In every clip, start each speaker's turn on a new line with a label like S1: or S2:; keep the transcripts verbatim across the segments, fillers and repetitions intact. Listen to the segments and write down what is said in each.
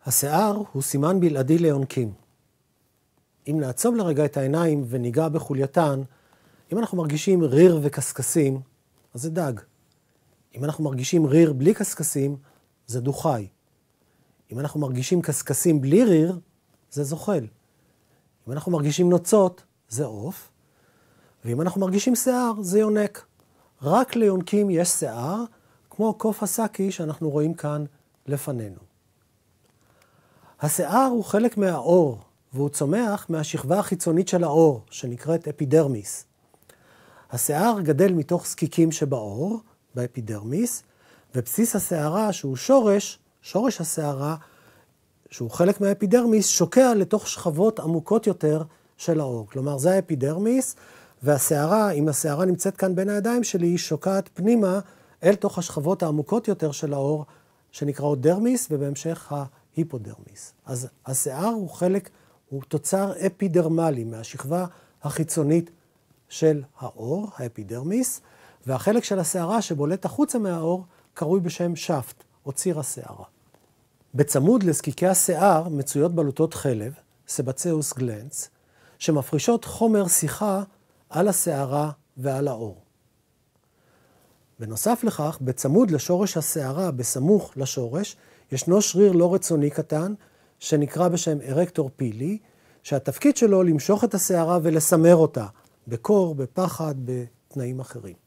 S1: השיער הוא סימן בלעדי ליונקים. אם נעצום לרגע את העיניים וניגע בחולייתן, אם אנחנו מרגישים ריר וקסקסים, אז זה דג. אם אנחנו מרגישים ריר בלי קסקסים, זה דוחי. אם אנחנו מרגישים קסקסים בלי ריר, זה זוחל. אם אנחנו מרגישים נוצות, זה עוף. ואם אנחנו מרגישים שיער, זה יונק. רק ליונקים יש שיער, כמו קוף הסאקי שאנחנו רואים כאן לפנינו. השיער הוא חלק מהעור, והוא צומח מהשכבה החיצונית של העור, שנקראת אפידרמיס. השיער גדל מתוך זקיקים שבעור, באפידרמיס, ובסיס השערה, שהוא שורש, שורש השערה, שהוא חלק מהאפידרמיס, שוקע לתוך שכבות עמוקות יותר של העור. כלומר, זה האפידרמיס, והשערה, אם השערה נמצאת כאן בין הידיים שלי, היא שוקעת פנימה אל תוך השכבות העמוקות יותר של העור, שנקראות דרמיס, ובהמשך ההיפודרמיס. אז השיער הוא חלק, הוא תוצר אפידרמלי, מהשכבה החיצונית של העור, האפידרמיס, והחלק של השערה שבולט החוצה מהעור, קרוי בשם שפט, או ציר השערה. בצמוד לזקיקי השיער מצויות בלוטות חלב, סבצאוס גלנץ, שמפרישות חומר שיחה על השערה ועל העור. בנוסף לכך, בצמוד לשורש השערה, בסמוך לשורש, ישנו שריר לא רצוני קטן, שנקרא בשם ארקטור פילי, שהתפקיד שלו למשוך את השערה ולסמר אותה, בקור, בפחד, בתנאים אחרים.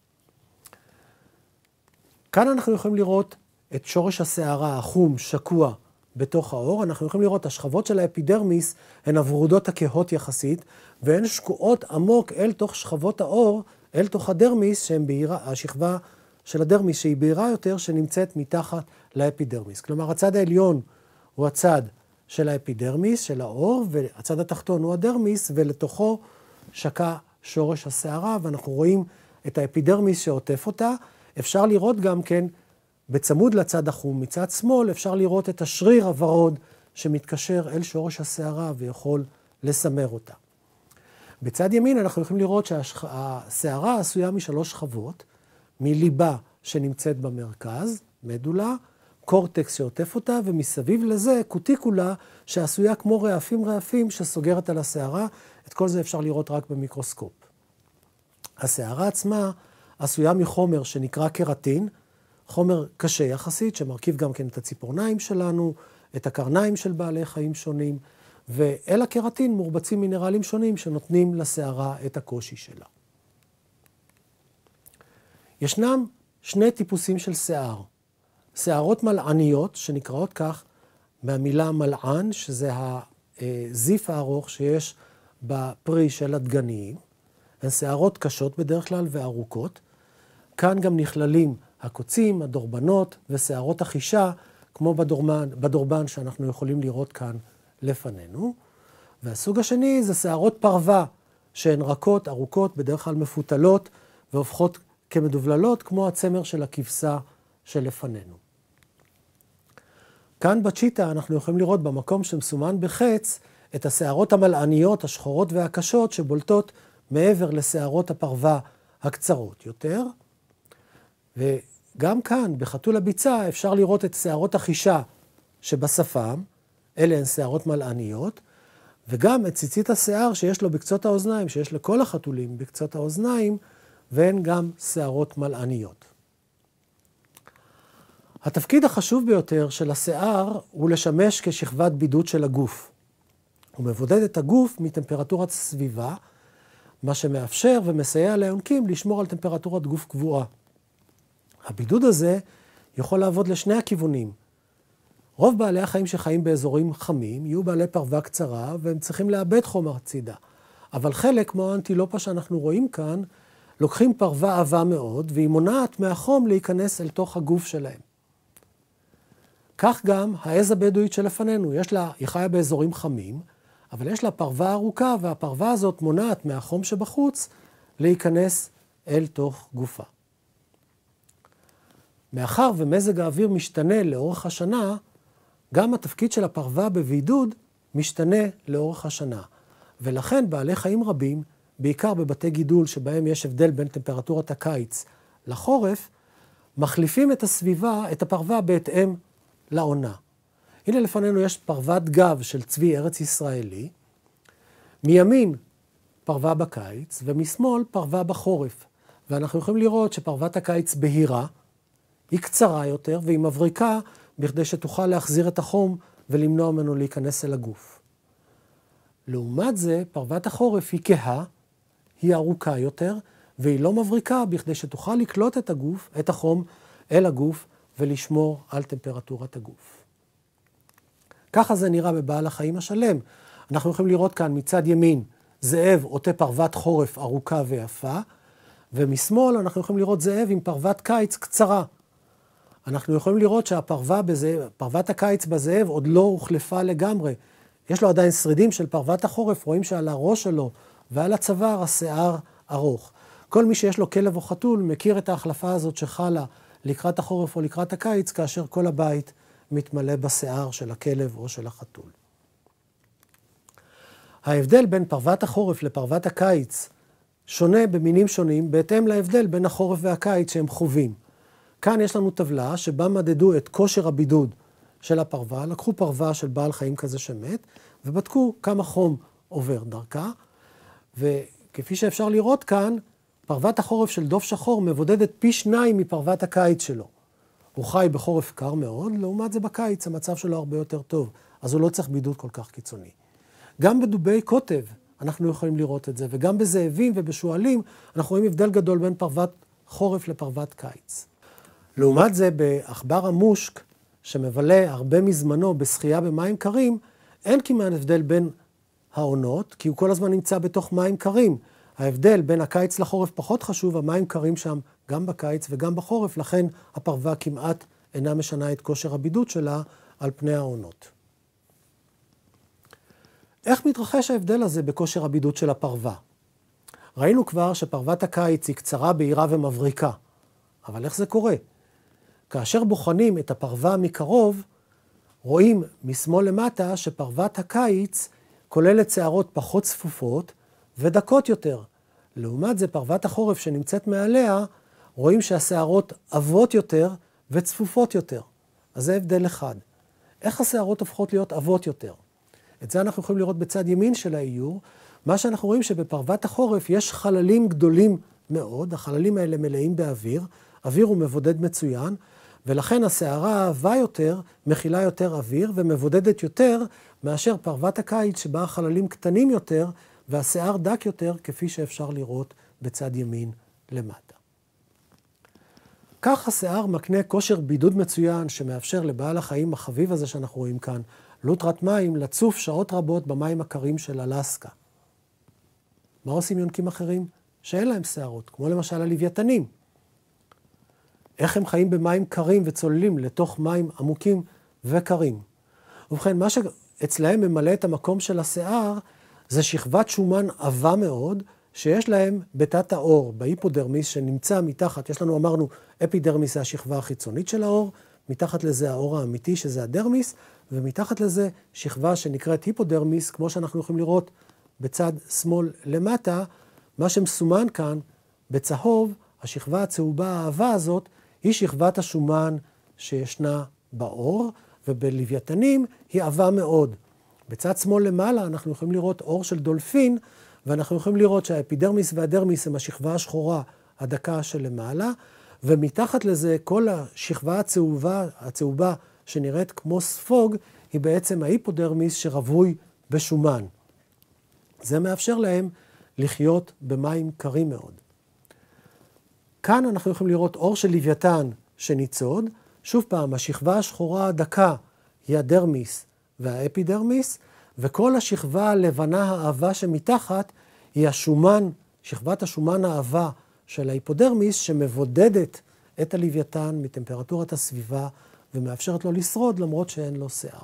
S1: כאן אנחנו יכולים לראות את שורש השערה, החום, שקוע בתוך העור. אנחנו יכולים לראות השכבות של האפידרמיס, הן הוורודות הכהות יחסית, והן שקועות עמוק אל תוך שכבות העור, אל תוך הדרמיס, שהן בהירה, השכבה של הדרמיס שהיא בהירה יותר, שנמצאת מתחת לאפידרמיס. כלומר, הצד העליון הוא הצד של האפידרמיס, של העור, והצד התחתון הוא הדרמיס, ולתוכו שקע שורש השערה, ואנחנו רואים את האפידרמיס שעוטף אותה. אפשר לראות גם כן, בצמוד לצד החום, מצד שמאל, אפשר לראות את השריר הוורוד שמתקשר אל שורש השערה ויכול לסמר אותה. בצד ימין אנחנו יכולים לראות שהשערה עשויה משלוש שכבות, מליבה שנמצאת במרכז, מדולה, קורטקס שעוטף אותה, ומסביב לזה קוטיקולה שעשויה כמו רעפים רעפים שסוגרת על השערה. את כל זה אפשר לראות רק במיקרוסקופ. השערה עצמה עשויה מחומר שנקרא קרטין, חומר קשה יחסית שמרכיב גם כן את הציפורניים שלנו, את הקרניים של בעלי חיים שונים, ואל הקרטין מורבצים מינרלים שונים שנותנים לשערה את הקושי שלה. ישנם שני טיפוסים של שיער. שערות מלעניות שנקראות כך מהמילה מלען, שזה הזיף הארוך שיש בפרי של הדגניים. הן שערות קשות בדרך כלל וארוכות. כאן גם נכללים הקוצים, הדורבנות ושערות החישה, כמו בדורבן, בדורבן שאנחנו יכולים לראות כאן לפנינו. והסוג השני זה שערות פרווה, שהן רכות, ארוכות, בדרך כלל מפותלות, והופכות כמדובללות, כמו הצמר של הכבשה שלפנינו. כאן בצ'יטה אנחנו יכולים לראות במקום שמסומן בחץ, את השערות המלעניות, השחורות והקשות, שבולטות מעבר לשערות הפרווה הקצרות יותר. וגם כאן, בחתול הביצה, אפשר לראות את שערות החישה שבשפם, אלה הן שערות מלעניות, וגם את ציצית השיער שיש לו בקצות האוזניים, שיש לכל החתולים בקצות האוזניים, והן גם שערות מלעניות. התפקיד החשוב ביותר של השיער הוא לשמש כשכבת בידוד של הגוף. הוא מבודד את הגוף מטמפרטורת הסביבה, מה שמאפשר ומסייע ליונקים לשמור על טמפרטורת גוף קבועה. הבידוד הזה יכול לעבוד לשני הכיוונים. רוב בעלי החיים שחיים באזורים חמים יהיו בעלי פרווה קצרה והם צריכים לאבד חומר הצידה. אבל חלק, כמו האנטילופה שאנחנו רואים כאן, לוקחים פרווה עבה מאוד והיא מונעת מהחום להיכנס אל תוך הגוף שלהם. כך גם העז הבדואית שלפנינו, יש לה, היא חיה באזורים חמים, אבל יש לה פרווה ארוכה והפרווה הזאת מונעת מהחום שבחוץ להיכנס אל תוך גופה. מאחר ומזג האוויר משתנה לאורך השנה, גם התפקיד של הפרווה בבידוד משתנה לאורך השנה. ולכן בעלי חיים רבים, בעיקר בבתי גידול שבהם יש הבדל בין טמפרטורת הקיץ לחורף, מחליפים את הסביבה, את הפרווה בהתאם לעונה. הנה לפנינו יש פרוות גב של צבי ארץ ישראלי, מימין פרווה בקיץ ומשמאל פרווה בחורף. ואנחנו יכולים לראות שפרוות הקיץ בהירה, היא קצרה יותר והיא מבריקה בכדי שתוכל להחזיר את החום ולמנוע ממנו להיכנס אל הגוף. לעומת זה, פרוות החורף היא כהה, היא ארוכה יותר, והיא לא מבריקה בכדי שתוכל לקלוט את הגוף, את החום, אל הגוף ולשמור על טמפרטורת הגוף. ככה זה נראה בבעל החיים השלם. אנחנו יכולים לראות כאן מצד ימין זאב עוטה פרוות חורף ארוכה ויפה, ומשמאל אנחנו יכולים לראות זאב עם פרוות קיץ קצרה. אנחנו יכולים לראות שהפרווה בזאב, פרוות הקיץ בזאב עוד לא הוחלפה לגמרי. יש לו עדיין שרידים של פרוות החורף, רואים שעל הראש שלו ועל הצוואר השיער ארוך. כל מי שיש לו כלב או חתול מכיר את ההחלפה הזאת שחלה לקראת החורף או לקראת הקיץ, כאשר כל הבית מתמלא בשיער של הכלב או של החתול. ההבדל בין פרוות החורף לפרוות הקיץ שונה במינים שונים בהתאם להבדל בין החורף והקיץ שהם חווים. כאן יש לנו טבלה שבה מדדו את כושר הבידוד של הפרווה, לקחו פרווה של בעל חיים כזה שמת, ובדקו כמה חום עובר דרכה, וכפי שאפשר לראות כאן, פרוות החורף של דוב שחור מבודדת פי שניים מפרוות הקיץ שלו. הוא חי בחורף קר מאוד, לעומת זה בקיץ המצב שלו הרבה יותר טוב, אז הוא לא צריך בידוד כל כך קיצוני. גם בדובי קוטב אנחנו יכולים לראות את זה, וגם בזאבים ובשועלים אנחנו רואים הבדל גדול בין פרוות חורף לפרוות קיץ. לעומת זה, בעכבר המושק, שמבלה הרבה מזמנו בשחייה במים קרים, אין כמעט הבדל בין העונות, כי הוא כל הזמן נמצא בתוך מים קרים. ההבדל בין הקיץ לחורף פחות חשוב, המים קרים שם גם בקיץ וגם בחורף, לכן הפרווה כמעט אינה משנה את כושר הבידוד שלה על פני העונות. איך מתרחש ההבדל הזה בכושר הבידוד של הפרווה? ראינו כבר שפרוות הקיץ היא קצרה, בהירה ומבריקה, אבל איך זה קורה? כאשר בוחנים את הפרווה מקרוב, רואים משמאל למטה שפרוות הקיץ כוללת שערות פחות צפופות ודקות יותר. לעומת זה פרוות החורף שנמצאת מעליה, רואים שהשערות עבות יותר וצפופות יותר. אז זה הבדל אחד. איך השערות הופכות להיות עבות יותר? את זה אנחנו יכולים לראות בצד ימין של האיור. מה שאנחנו רואים שבפרוות החורף יש חללים גדולים מאוד, החללים האלה מלאים באוויר, אוויר הוא מבודד מצוין, ולכן השערה העבה יותר מכילה יותר אוויר ומבודדת יותר מאשר פרוות הקיץ שבה החללים קטנים יותר והשיער דק יותר, כפי שאפשר לראות בצד ימין למטה. כך השיער מקנה כושר בידוד מצוין שמאפשר לבעל החיים החביב הזה שאנחנו רואים כאן, לוטרת מים, לצוף שעות רבות במים הקרים של אלסקה. מה עושים יונקים אחרים? שאין להם שערות, כמו למשל הלוויתנים. איך הם חיים במים קרים וצוללים לתוך מים עמוקים וקרים. ובכן, מה שאצלהם ממלא את המקום של השיער, זה שכבת שומן עבה מאוד, שיש להם בתת האור, בהיפודרמיס שנמצא מתחת, יש לנו, אמרנו, אפידרמיס זה השכבה החיצונית של האור, מתחת לזה האור האמיתי שזה הדרמיס, ומתחת לזה שכבה שנקראת היפודרמיס, כמו שאנחנו יכולים לראות בצד שמאל למטה, מה שמסומן כאן בצהוב, השכבה הצהובה העבה הזאת, היא שכבת השומן שישנה באור, ובלוויתנים היא עבה מאוד. בצד שמאל למעלה אנחנו יכולים לראות אור של דולפין, ואנחנו יכולים לראות שהאפידרמיס והדרמיס הם השכבה השחורה הדקה שלמעלה, ומתחת לזה כל השכבה הצהובה, הצהובה שנראית כמו ספוג, היא בעצם ההיפודרמיס שרווי בשומן. זה מאפשר להם לחיות במים קרים מאוד. כאן אנחנו יכולים לראות אור של לוויתן שניצוד. שוב פעם, השכבה השחורה הדקה היא הדרמיס והאפידרמיס, וכל השכבה הלבנה העבה שמתחת היא השומן, שכבת השומן העבה של ההיפודרמיס, שמבודדת את הלוויתן מטמפרטורת הסביבה ומאפשרת לו לשרוד למרות שאין לו שיער.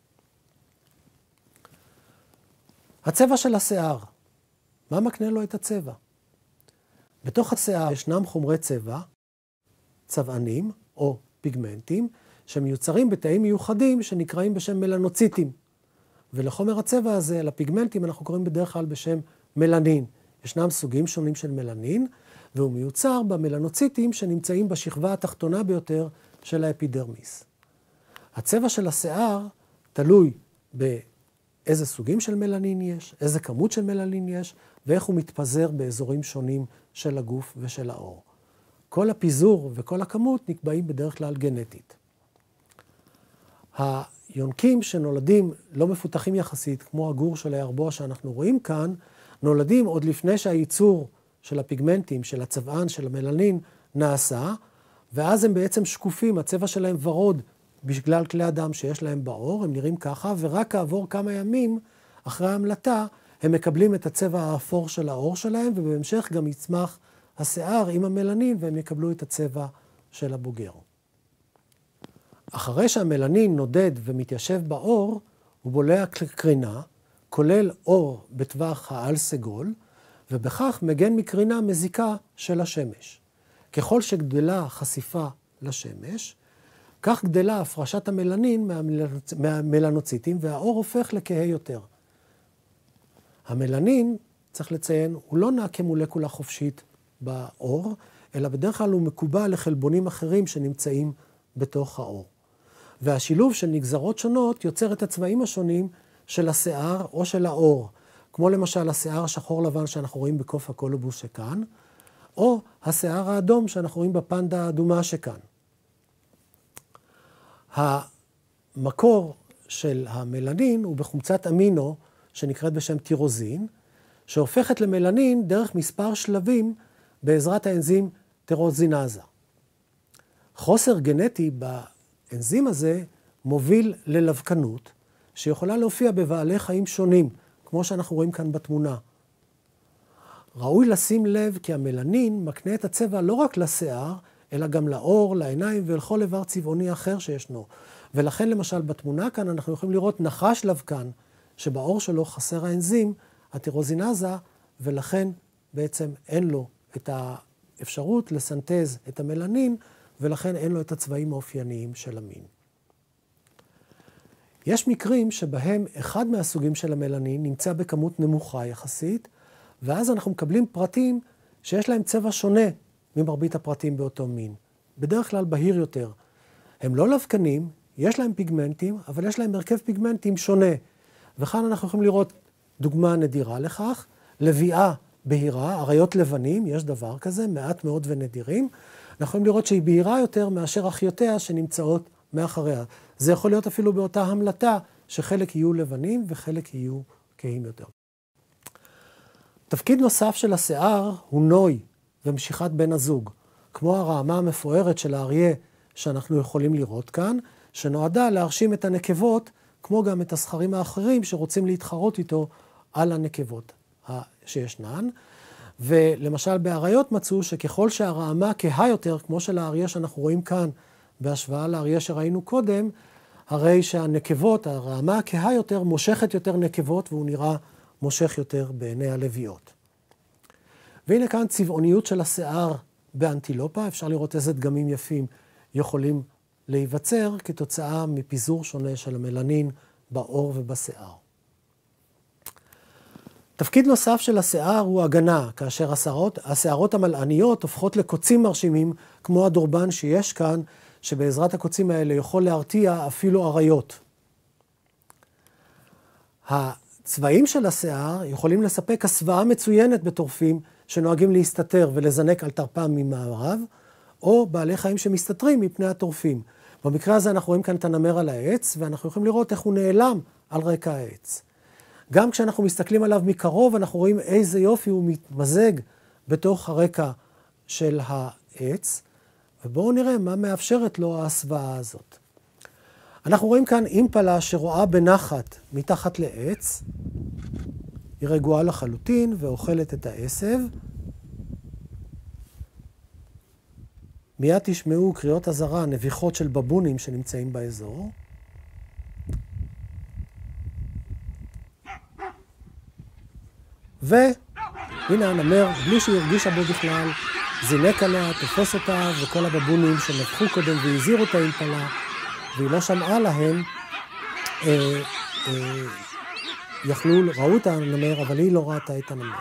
S1: הצבע של השיער, מה מקנה לו את הצבע? בתוך השיער ישנם חומרי צבע, צבענים או פיגמנטים, שמיוצרים בתאים מיוחדים שנקראים בשם מלנוציטים. ולחומר הצבע הזה, לפיגמנטים, אנחנו קוראים בדרך כלל בשם מלנין. ישנם סוגים שונים של מלנין, והוא מיוצר במלנוציטים שנמצאים בשכבה התחתונה ביותר של האפידרמיס. הצבע של השיער תלוי באיזה סוגים של מלנין יש, איזה כמות של מלנין יש, ואיך הוא מתפזר באזורים שונים של הגוף ושל העור. כל הפיזור וכל הכמות נקבעים בדרך כלל גנטית. היונקים שנולדים לא מפותחים יחסית, כמו הגור של הירבוע שאנחנו רואים כאן, נולדים עוד לפני שהייצור של הפיגמנטים, של הצבען, של המלנין, נעשה, ואז הם בעצם שקופים, הצבע שלהם ורוד בגלל כלי הדם שיש להם בעור, הם נראים ככה, ורק כעבור כמה ימים אחרי ההמלטה, הם מקבלים את הצבע האפור של העור שלהם, ובהמשך גם יצמח השיער עם המלנין, והם יקבלו את הצבע של הבוגר. אחרי שהמלנין נודד ומתיישב בעור, הוא בולע קרינה, כולל אור בטווח העל סגול, ובכך מגן מקרינה מזיקה של השמש. ככל שגדלה חשיפה לשמש, כך גדלה הפרשת המלנין מהמלנוציטים, והעור הופך לכהה יותר. המלנין, צריך לציין, הוא לא נע כמולקולה חופשית בעור, אלא בדרך כלל הוא מקובע לחלבונים אחרים שנמצאים בתוך העור. והשילוב של נגזרות שונות יוצר את הצבעים השונים של השיער או של העור, כמו למשל השיער השחור לבן שאנחנו רואים בקוף הקולובוס שכאן, או השיער האדום שאנחנו רואים בפנדה האדומה שכאן. המקור של המלנין הוא בחומצת אמינו שנקראת בשם טירוזין, שהופכת למלנין דרך מספר שלבים בעזרת האנזים טירוזינזה. חוסר גנטי באנזים הזה מוביל ללבקנות, שיכולה להופיע בבעלי חיים שונים, כמו שאנחנו רואים כאן בתמונה. ראוי לשים לב כי המלנין מקנה את הצבע לא רק לשיער, אלא גם לעור, לעיניים ולכל איבר צבעוני אחר שישנו. ולכן למשל בתמונה כאן אנחנו יכולים לראות נחש לבקן, שבעור שלו חסר האנזים, הטירוזינזה, ולכן בעצם אין לו את האפשרות לסנטז את המלנין, ולכן אין לו את הצבעים האופייניים של המין. יש מקרים שבהם אחד מהסוגים של המלנין נמצא בכמות נמוכה יחסית, ואז אנחנו מקבלים פרטים שיש להם צבע שונה ממרבית הפרטים באותו מין. בדרך כלל בהיר יותר. הם לא לבקנים, יש להם פיגמנטים, אבל יש להם הרכב פיגמנטים שונה. וכאן אנחנו יכולים לראות דוגמה נדירה לכך, לביאה בהירה, אריות לבנים, יש דבר כזה, מעט מאוד ונדירים. אנחנו יכולים לראות שהיא בהירה יותר מאשר אחיותיה שנמצאות מאחריה. זה יכול להיות אפילו באותה המלטה, שחלק יהיו לבנים וחלק יהיו כהים יותר. תפקיד נוסף של השיער הוא נוי ומשיכת בן הזוג, כמו הרעמה המפוארת של האריה שאנחנו יכולים לראות כאן, שנועדה להרשים את הנקבות, כמו גם את הזכרים האחרים שרוצים להתחרות איתו על הנקבות שישנן. ולמשל באריות מצאו שככל שהרעמה כהה יותר, כמו של האריה שאנחנו רואים כאן, בהשוואה לאריה שראינו קודם, הרי שהנקבות, הרעמה הכהה יותר, מושכת יותר נקבות, והוא נראה מושך יותר בעיני הלוויות. והנה כאן צבעוניות של השיער באנטילופה, אפשר לראות איזה דגמים יפים יכולים להיווצר כתוצאה מפיזור שונה של המלנין בעור ובשיער. תפקיד נוסף של השיער הוא הגנה, כאשר השערות, השערות המלעניות הופכות לקוצים מרשימים, כמו הדורבן שיש כאן, שבעזרת הקוצים האלה יכול להרתיע אפילו אריות. הצבעים של השיער יכולים לספק הסוואה מצוינת בטורפים שנוהגים להסתתר ולזנק על תרפם ממערב, או בעלי חיים שמסתתרים מפני הטורפים. במקרה הזה אנחנו רואים כאן את הנמר על העץ, ואנחנו יכולים לראות איך הוא נעלם על רקע העץ. גם כשאנחנו מסתכלים עליו מקרוב, אנחנו רואים איזה יופי הוא מתמזג בתוך הרקע של העץ, ובואו נראה מה מאפשרת לו ההסוואה הזאת. אנחנו רואים כאן אימפלה שרואה בנחת מתחת לעץ, היא רגועה לחלוטין ואוכלת את העשב. מיד תשמעו קריאות אזהרה, נביחות של בבונים שנמצאים באזור. והנה הנמר, בלי שהיא הרגישה בו בכלל, זינק עליה, תופס אותה, וכל הבבונים שנבחו קודם והזהירו את האימפלה, והיא לא שמעה להם, אה, אה, יכלו, ראו את הנמר, אבל היא לא ראתה את הנמר.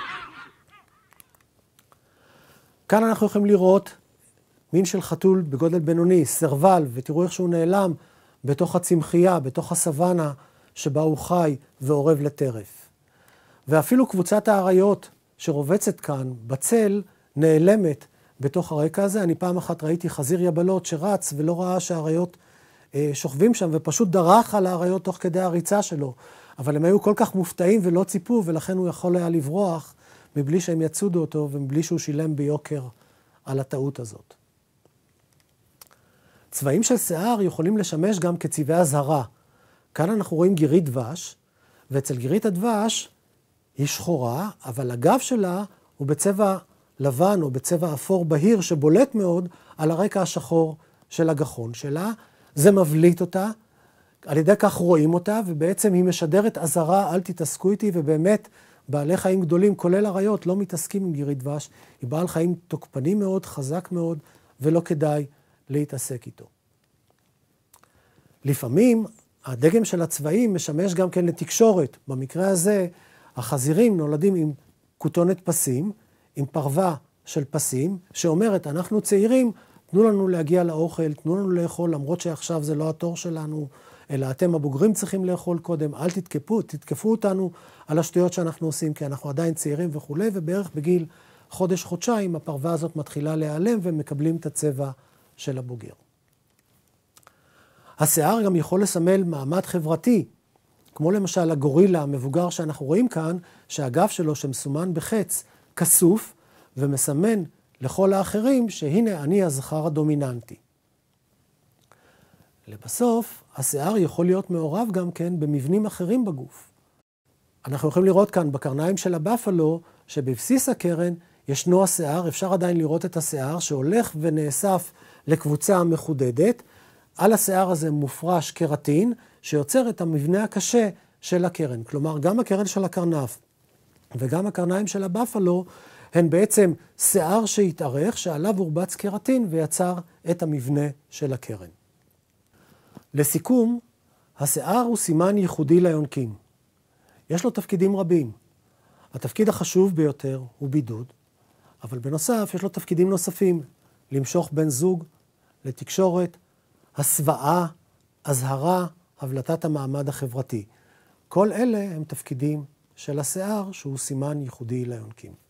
S1: כאן אנחנו יכולים לראות מין של חתול בגודל בינוני, סרבל, ותראו איך שהוא נעלם בתוך הצמחייה, בתוך הסוואנה שבה הוא חי ועורב לטרף. ואפילו קבוצת האריות שרובצת כאן בצל נעלמת בתוך הרקע הזה. אני פעם אחת ראיתי חזיר יבלות שרץ ולא ראה שהאריות אה, שוכבים שם, ופשוט דרך על האריות תוך כדי הריצה שלו. אבל הם היו כל כך מופתעים ולא ציפו, ולכן הוא יכול היה לברוח מבלי שהם יצודו אותו ומבלי שהוא שילם ביוקר על הטעות הזאת. צבעים של שיער יכולים לשמש גם כצבעי אזהרה. כאן אנחנו רואים גירית דבש, ואצל גירית הדבש היא שחורה, אבל הגב שלה הוא בצבע לבן או בצבע אפור בהיר שבולט מאוד על הרקע השחור של הגחון שלה. זה מבליט אותה, על ידי כך רואים אותה, ובעצם היא משדרת אזהרה, אל תתעסקו איתי, ובאמת בעלי חיים גדולים, כולל אריות, לא מתעסקים עם גירית דבש. היא בעל חיים תוקפני מאוד, חזק מאוד, ולא כדאי להתעסק איתו. לפעמים הדגם של הצבעים משמש גם כן לתקשורת. במקרה הזה החזירים נולדים עם כותונת פסים, עם פרווה של פסים, שאומרת, אנחנו צעירים, תנו לנו להגיע לאוכל, תנו לנו לאכול, למרות שעכשיו זה לא התור שלנו, אלא אתם הבוגרים צריכים לאכול קודם, אל תתקפו, תתקפו אותנו על השטויות שאנחנו עושים, כי אנחנו עדיין צעירים וכו', ובערך בגיל חודש-חודשיים הפרווה הזאת מתחילה להיעלם ומקבלים את הצבע של הבוגר. השיער גם יכול לסמל מעמד חברתי, כמו למשל הגורילה המבוגר שאנחנו רואים כאן, שהגב שלו שמסומן בחץ כסוף, ומסמן לכל האחרים שהנה אני הזכר הדומיננטי. לבסוף, השיער יכול להיות מעורב גם כן במבנים אחרים בגוף. אנחנו יכולים לראות כאן בקרניים של הבאפלו, שבבסיס הקרן ישנו השיער, אפשר עדיין לראות את השיער שהולך ונאסף לקבוצה מחודדת. על השיער הזה מופרש קרטין, שיוצר את המבנה הקשה של הקרן. כלומר, גם הקרן של הקרנף וגם הקרניים של הבאפלו, הן בעצם שיער שהתארך, שעליו הורבץ קרטין ויצר את המבנה של הקרן. לסיכום, השיער הוא סימן ייחודי ליונקים. יש לו תפקידים רבים. התפקיד החשוב ביותר הוא בידוד, אבל בנוסף יש לו תפקידים נוספים, למשוך בן זוג, לתקשורת, הסוואה, אזהרה, הבלטת המעמד החברתי. כל אלה הם תפקידים של השיער שהוא סימן ייחודי ליונקים.